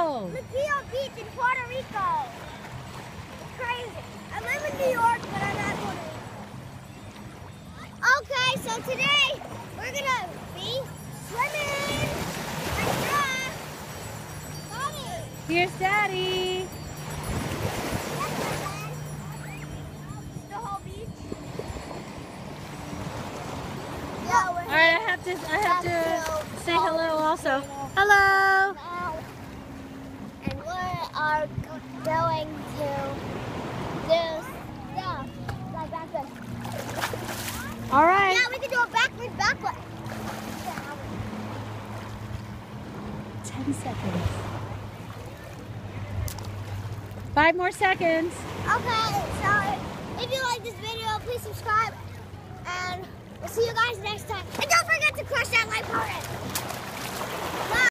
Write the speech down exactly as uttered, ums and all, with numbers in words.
go. Mojito Beach in Puerto Rico. It's crazy. I live in New York, but I'm not Puerto Rico. Okay, so today we're gonna be swimming. And uh, Daddy. Here's Daddy. The whole beach. All right, I have to. I have to say hello also. Hello. And we are going to do stuff like back this. All right. Yeah, we can do a backwards, backwards. Ten seconds. Five more seconds. Okay, so if you like this video, please subscribe, and we'll see you guys next time.